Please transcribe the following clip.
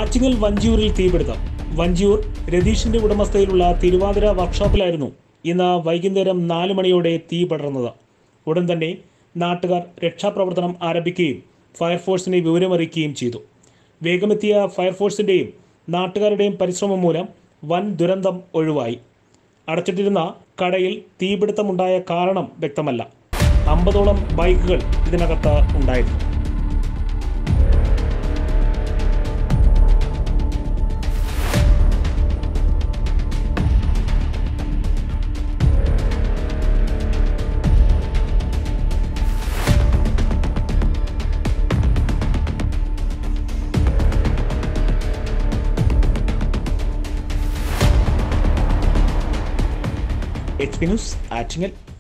ആറ്റിങ്ങൽ വഞ്ചിയൂരിൽ തീപിടുത്തം. വഞ്ചിയൂർ രതീഷിന്റെ ഉടമസ്ഥയിലുള്ള തിരുവാതിര വർക്ക്ഷോപ്പിലായിരുന്നു ഇന്ന് വൈകുന്നേരം 4 മണിയോടെ തീ പടർന്നത്. ഉടൻ തന്നെ നാട്ടുകാർ രക്ഷാപ്രവർത്തനം ആരംഭിക്കുകയും ഫയർഫോഴ്സിനെ വിവരമറിയിക്കുകയും ചെയ്തു. വേഗമെത്തിയ ഫയർഫോഴ്സിന്റെയും നാട്ടുകാരുടെയും പരിശ്രമം മൂലം വൻ ദുരന്തം ഒഴിവായി. അടച്ചിട്ടിരുന്ന കടയിൽ തീപിടുത്തമുണ്ടായ കാരണം വ്യക്തമല്ല. 50ഓളം ബൈക്കുകൾ ഇതിനകത്ത് ഉണ്ടായിരുന്നു. HP News, Attingal.